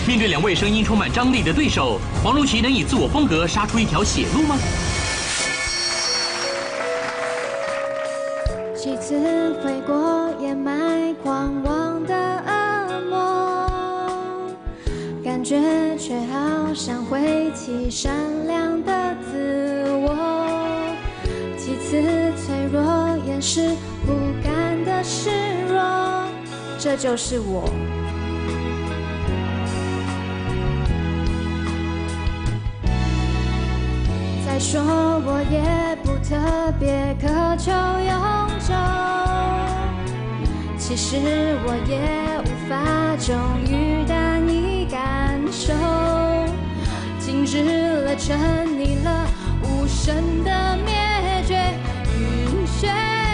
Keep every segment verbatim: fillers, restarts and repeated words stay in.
面对两位声音充满张力的对手，黄如琦能以自我风格杀出一条血路吗？ 几次挥过掩埋狂妄的恶魔，感觉却好像挥起善良的自我。几次脆弱掩饰不甘的示弱，这就是我。再说我也不特别渴求永久，其实我也无法终于单一感受，静止了，沉溺了，无声的灭绝晕眩。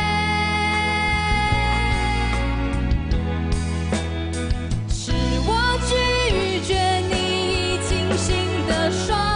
是我拒绝你清醒的双。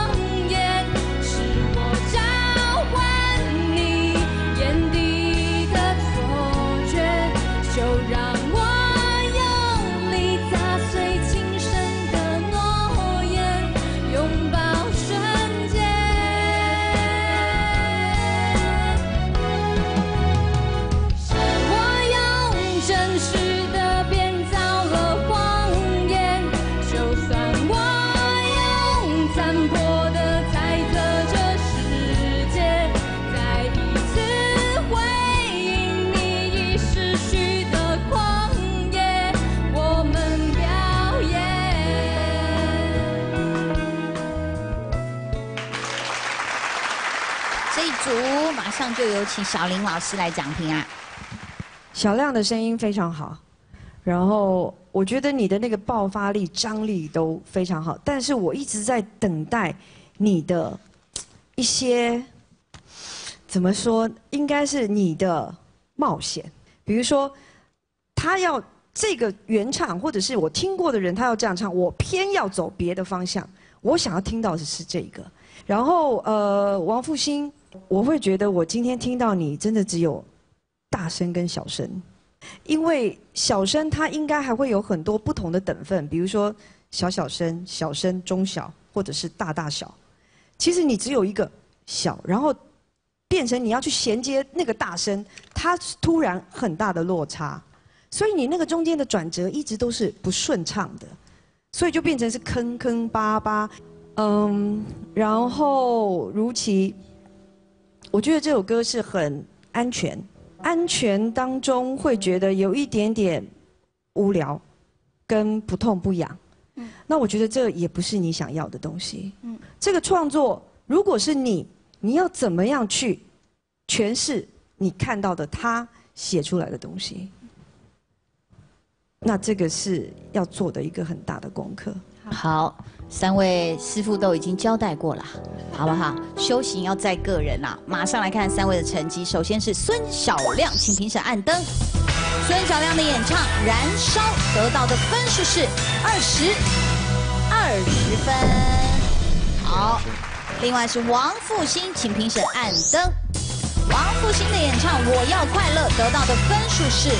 马上就有请小林老师来讲评啊。 小亮的声音非常好，然后我觉得你的那个爆发力、张力都非常好，但是我一直在等待你的一些怎么说，应该是你的冒险。比如说，他要这个原唱，或者是我听过的人，他要这样唱，我偏要走别的方向。我想要听到的是这个。然后呃，王复兴。我会觉得我今天听到你真的只有大声跟小声，因为小声它应该还会有很多不同的等分，比如说小小声、小声、中小或者是大大小。其实你只有一个小，然后变成你要去衔接那个大声，它突然很大的落差，所以你那个中间的转折一直都是不顺畅的，所以就变成是坑坑巴巴。嗯，然后如琦。我觉得这首歌是很安全，安全当中会觉得有一点点无聊，跟不痛不痒。嗯，那我觉得这也不是你想要的东西。嗯，这个创作如果是你，你要怎么样去诠释你看到的他写出来的东西？那这个是要做的一个很大的功课。 好。三位师傅都已经交代过了，好不好？修行要在个人啊！马上来看三位的成绩。首先是孙小亮，请评审按灯。孙小亮的演唱《燃烧》得到的分数是二十二十分。好，另外是王复兴，请评审按灯。王复兴的演唱《我要快乐》得到的分数是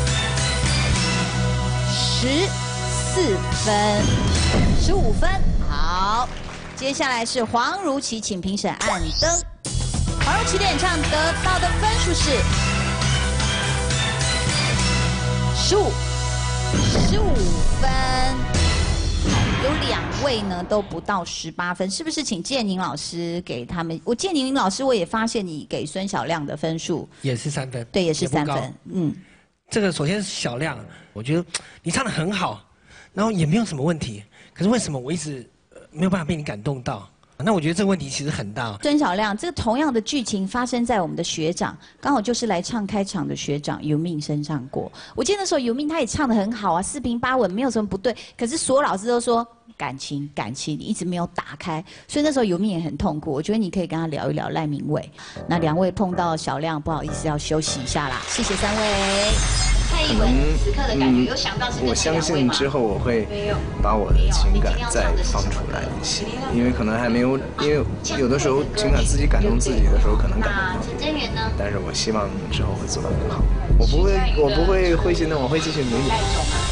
十四分。十五分，好，接下来是黄如琦，请评审按灯。黄如琦的演唱得到的分数是十五，十五分。好，有两位呢都不到十八分，是不是？请建宁老师给他们。我建宁老师，我也发现你给孙小亮的分数也是三分， 对，也是三分。嗯， 这个首先是小亮，我觉得你唱得很好，然后也没有什么问题。可是为什么我一直没有办法被你感动到？那我觉得这个问题其实很大。 孙小亮，这个同样的剧情发生在我们的学长，刚好就是来唱开场的学长尤命身上过。我记得那时候尤命他也唱得很好啊，四平八稳，没有什么不对。可是所有老师都说感情，感情，你一直没有打开，所以那时候尤命也很痛苦。我觉得你可以跟他聊一聊赖明伟。那两位碰到小亮，不好意思要休息一下啦，谢谢三位。蔡艺文此刻的感觉，有想到是我相信之后我会把我的情感再放出来一些，因为可能还没有，因为有的时候情感自己感动自己的时候可能感动不到，但是我希望之后会做得更好，我不会，我不会灰心的，我会继续努力。